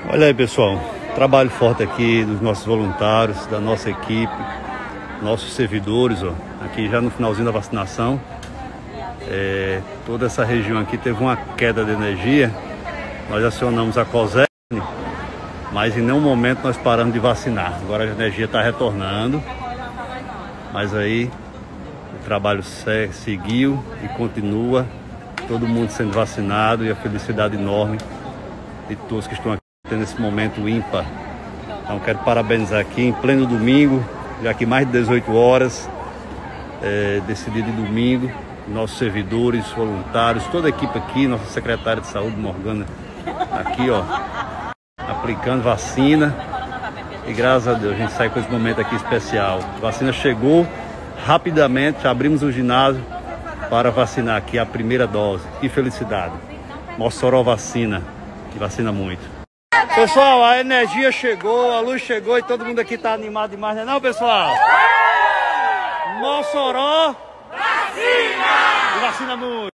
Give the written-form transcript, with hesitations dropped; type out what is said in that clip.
Olha aí, pessoal, trabalho forte aqui dos nossos voluntários, da nossa equipe, nossos servidores, ó, aqui já no finalzinho da vacinação. Toda essa região aqui teve uma queda de energia. Nós acionamos a COSERN, mas em nenhum momento nós paramos de vacinar. Agora a energia está retornando, mas aí o trabalho seguiu e continua, todo mundo sendo vacinado, e a felicidade enorme de todos que estão aqui tendo esse momento ímpar. Então quero parabenizar aqui em pleno domingo, já que mais de 18 horas desse dia de domingo, nossos servidores, voluntários, toda a equipe aqui, nossa secretária de saúde, Morgana, aqui ó, aplicando vacina, e graças a Deus a gente sai com esse momento aqui especial. A vacina chegou rapidamente, abrimos o ginásio para vacinar aqui a primeira dose. Que felicidade! Mossoró vacina, e vacina muito. Pessoal, a energia chegou, a luz chegou e todo mundo aqui está animado demais, não é não, pessoal? Mossoró vacina! E vacina muito!